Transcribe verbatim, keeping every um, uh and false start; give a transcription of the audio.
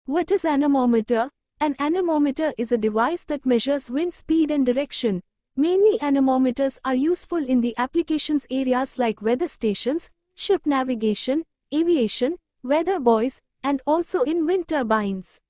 What is anemometer? An anemometer is a device that measures wind speed and direction. Mainly anemometers are useful in the applications areas like weather stations, ship navigation, aviation, weather buoys, and also in wind turbines.